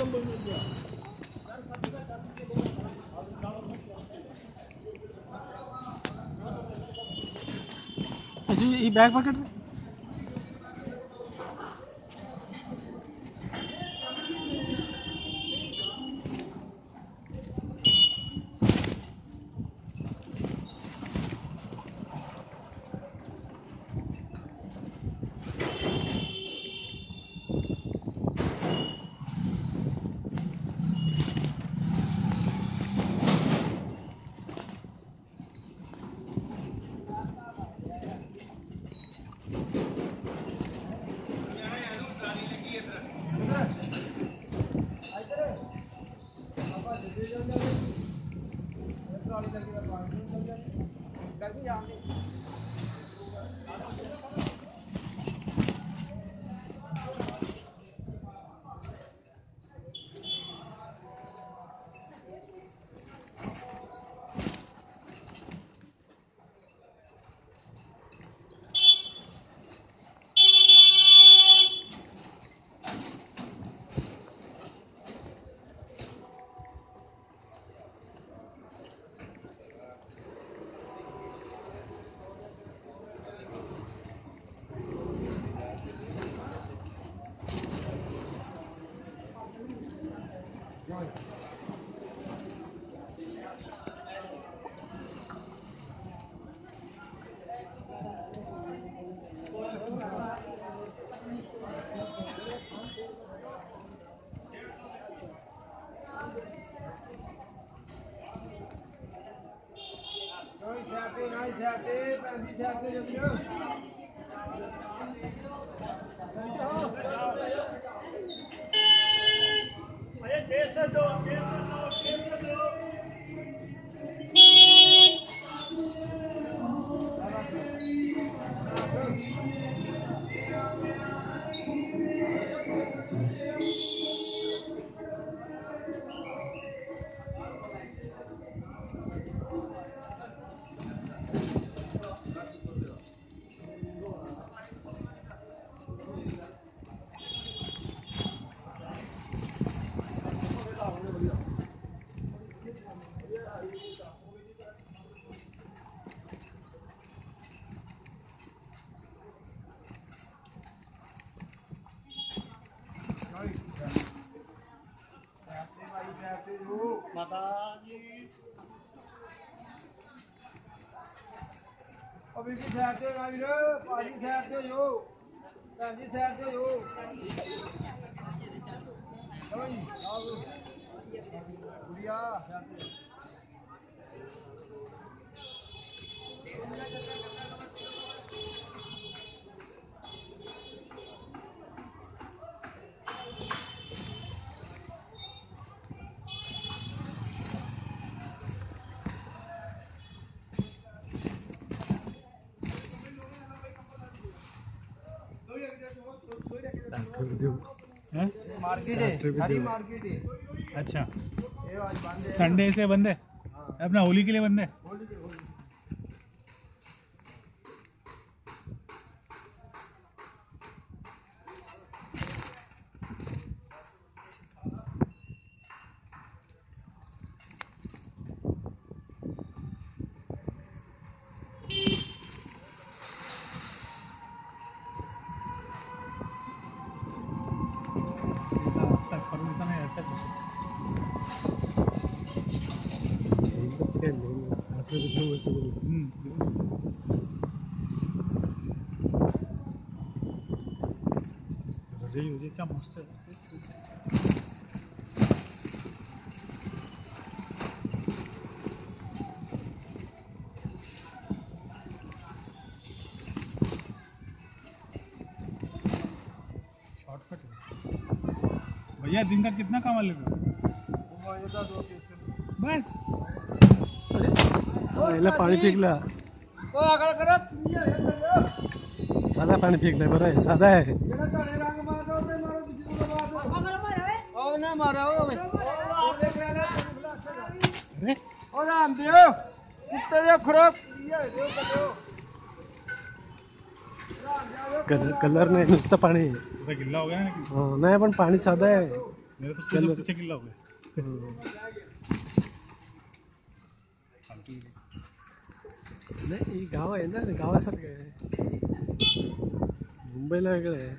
ಈ bag packet अभी की साइड से आई रे पाजी साइड से यो पाजी साइड से यो ओए आओ गुड़िया साइड से मार्केट है सारी मार्केट है। अच्छा संडे से बंद है अपना होली के लिए बंद है। मुझे क्या मस्त है। शॉर्टकट भैया दिन का कितना कमा लेते बस पाणी फेकला साधा पाणी फेकलाय बरं आहे साधा आहे कलर नाही नुसतं पाणी गिल्ला हो गया ना नहीं पण पाणी साधा आहे मेरे तो चल पीछे किल्ला हो गया। नाही ही गाव आहे ना, गावासारखं आहे. मुंबईला वेगळं आहे.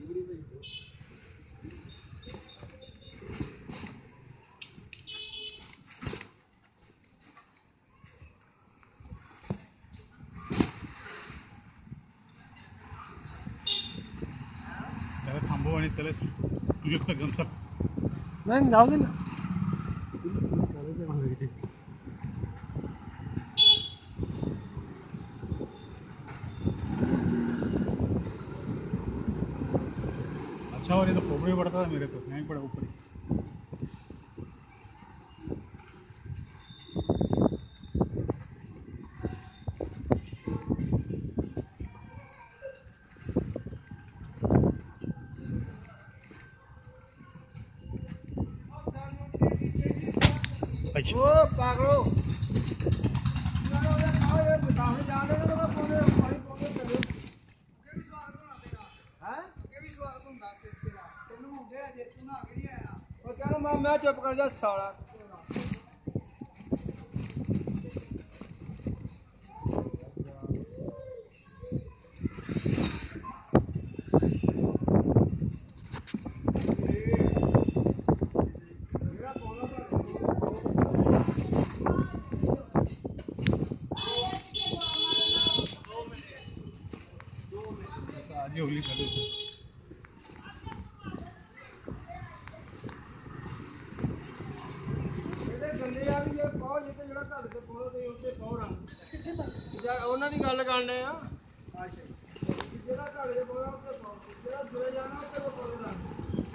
त्याला थांबव आणि त्याला तुझे घेऊन चल. नाही जाऊ दे ना. अच्छा और ये तो खोपड़ी पड़ता था मेरे को, नहीं पड़ा ऊपर ही. अच्छा. ओ पागलो ये बताओ जाने तो कोने पानी कोने चलो के भी स्वागत होना तेरा हैं के भी स्वागत होता तेरा तेनू होंदे अजे तू ना आगे नहीं आया ओ चल मैं चुप कर जा साला आज ही होली चालू है. गंदे आ भी ये पाओ जिते जड़ा ਤੁਹਾਡੇ ਤੇ ਪਾਉਣਾ ਤੇ ਉੱਤੇ ਪਾਉ ਰੰਗ ਜਾਂ ਉਹਨਾਂ ਦੀ ਗੱਲ ਕਰਨੇ ਆ ਅੱਛਾ ਜਿਹੜਾ ਤੁਹਾਡੇ ਤੇ ਪਾਉਣਾ ਉੱਤੇ ਪਾਓ ਜਿਹੜਾ ਜੁੜੇ ਜਾਣਾ ਉੱਤੇ ਪਾਉ ਰੰਗ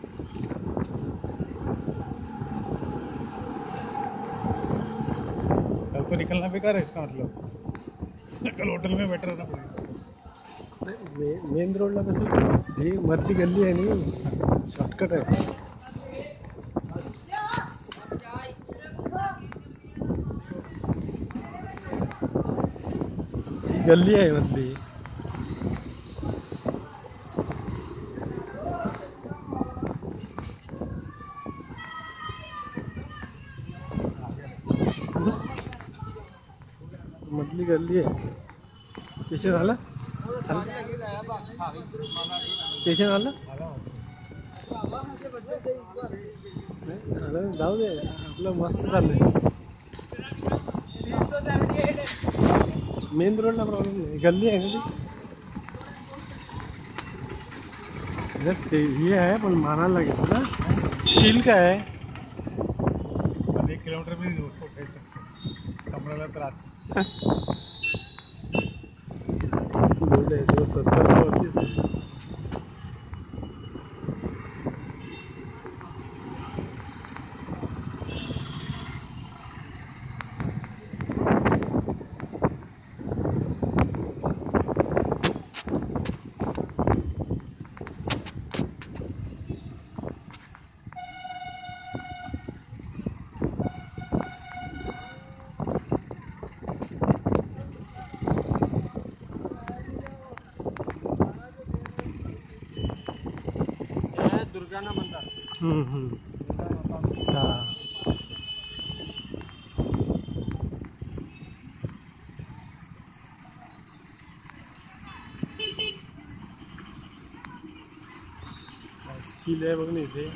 कल तो निकलना बेकार है इसका मतलब. कल होटल में बैठे रहना पड़ेगा. मेन रोडला कसं ही मधली गल्ली आहे नी, शॉर्टकट आहे. ही गल्ली आहे मधली. मधली गल्ली आहे. स्टेशन आलं, स्टेशन आलं नाही आलं, जाऊ दे आपलं मस्त चाललंय. मेन रोडला प्रॉब्लेम नाही, गल्ली आहे ना ती. ते हे आहे पण मानायला लागेल ना, स्टील काय आहे. 1 किलोमीटर भी उसको फेंक सकते, कमराला त्रास. लोड आहे 270 वरतीच आहे. दुर्गा ना मंदिर हां स्किल आहे बघ ना इथे.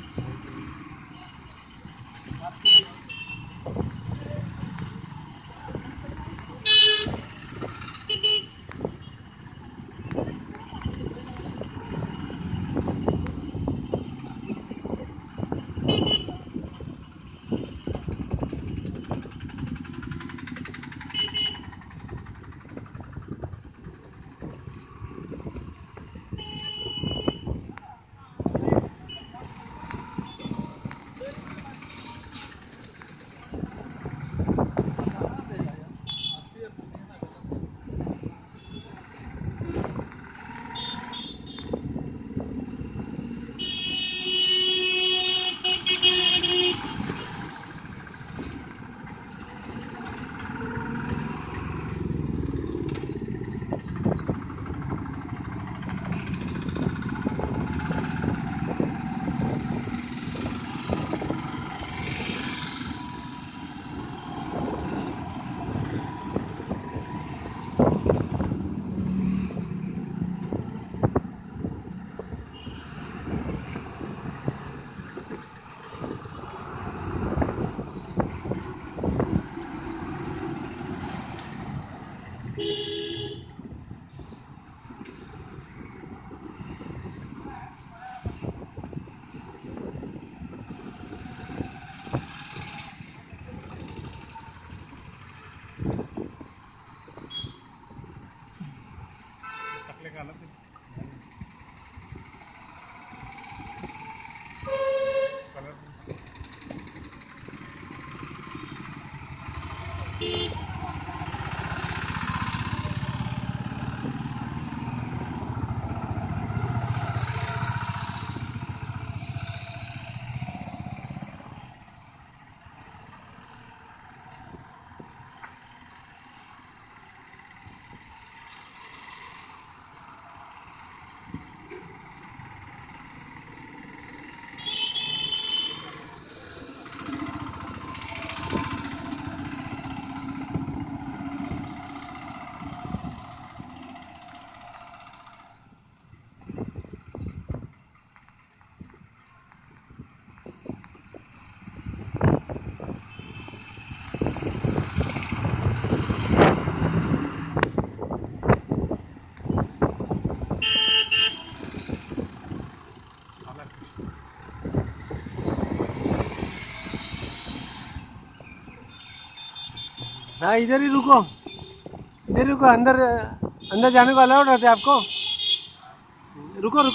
हाँ इधर ही रुको, इधर रुको, अंदर अंदर जाने को अलाउड रहते आपको? रुको रुको।